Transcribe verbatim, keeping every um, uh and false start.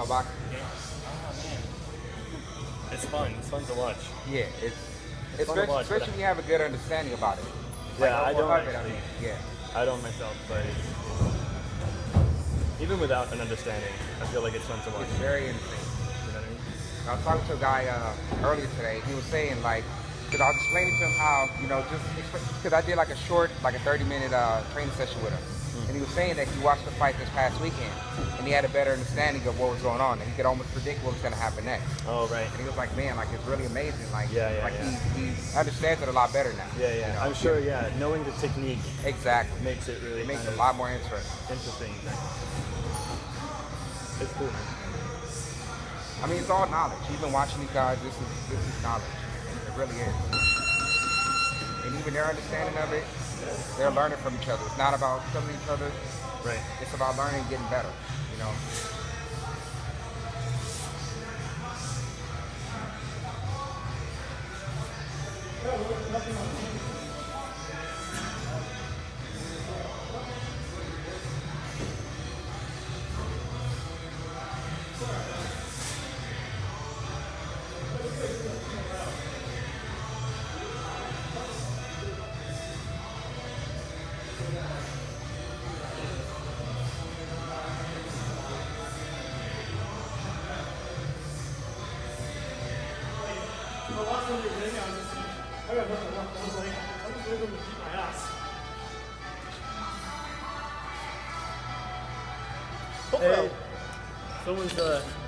my boxing game. Oh man, it's fun. It's fun to watch. Yeah, it's, it's fun especially, to watch, especially when you have a good understanding about it. Yeah, like, I don't actually. actually. I mean, yeah. I don't myself, but it's, even without an understanding, I feel like it's fun to watch. It's very interesting. You know what I mean? I was talking to a guy uh, earlier today. He was saying, like, because I was explaining to him how, you know, just because I did like a short, like a thirty minute uh, training session with him. Mm. And he was saying that he watched the fight this past weekend and he had a better understanding of what was going on and he could almost predict what was going to happen next. Oh, right. And he was like, man, like, it's really amazing. Like, yeah, yeah, like yeah. He, he understands it a lot better now. Yeah, yeah. You know? I'm sure, yeah. Knowing the technique exactly makes it really it makes it a of lot more interesting. Interesting. It's cool, man. I mean, it's all knowledge. Even watching these guys, this is this is knowledge. It really is. And even their understanding of it, they're learning from each other. It's not about killing each other. Right. It's about learning and getting better, you know. Hey, someone's uh